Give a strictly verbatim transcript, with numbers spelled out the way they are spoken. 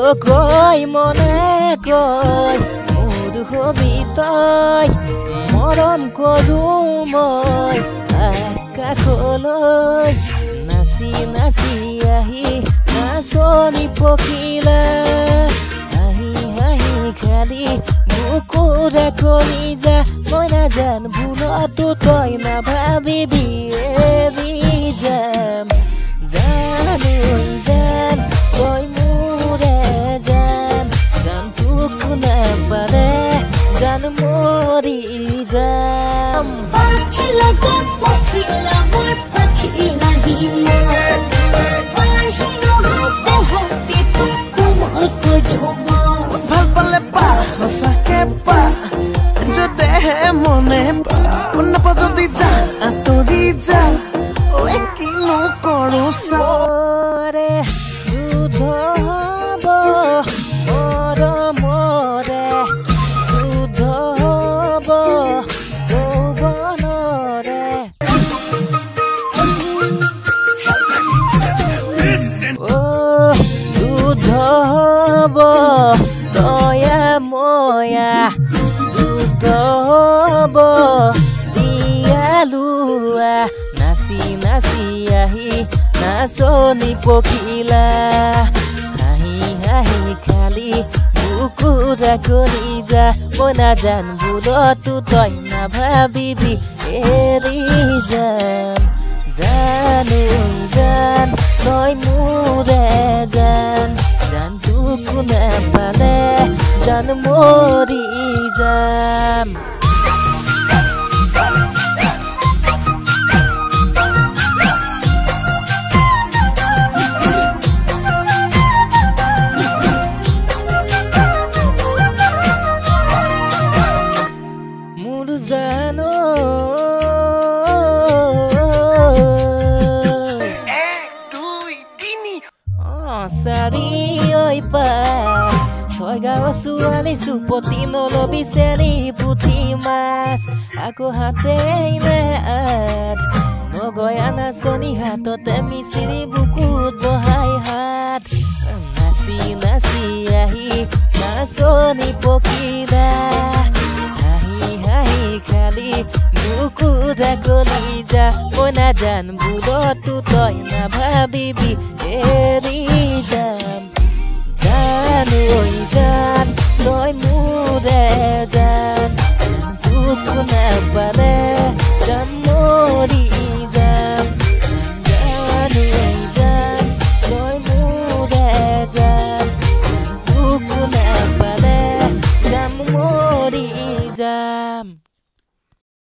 কই মনে কই মোৰ হবি তই মৰম কৰো মই আকাশলৈ নাচি নাচি আহি নাচনি পখিলা আহি আহি খালি বুকুৰে কলিজা মই নাজান ভুলতো তই নাভাবিবি এৰি যাম জানো জান তই মোৰে জান জান তোক নাপালে জান মৰি যাম পাখিলা গো পাখিলা মোৰ পাখিলা হিমা পাখিলা হাতে হাতে কোমল কজমা ভাল পালে পা সঁচাকে পা যদেহে মনে পা নাপা যদি যা আঁতৰি যা ঐ কিনো কৰো চাৰে যুদ্ধ হব মৰমৰে যুদ্ধ হব যৌৱনৰে অ যুদ্ধ হব তয়া ময়া যুদ্ধ হব দিয়ালুৱা নাচি নাচি আহি নাচনি পখিলা হাঁহি হাঁহি খালি বুকুৰা কলিজা মই নাজান ভুলতো তই নাভাবিবি এৰি যাম জানো জান তই মোৰে জান জান তোক নাপালে জান মৰি যাম জানো চাৰি পাঁচ ছয় গাঁৱৰ ছোৱালী চুপতি নলবি চেৰি পুঠি মাছ আকৌ হাতে আঠ নগয়া নাচনি হাততে মিচিৰি বুকুত বহাই হাত নাচি নাচি আহি নাচনি পখিলা খালি বুকুৰা কলিজা মই নাজান ভুলতো তই নাভাবিবি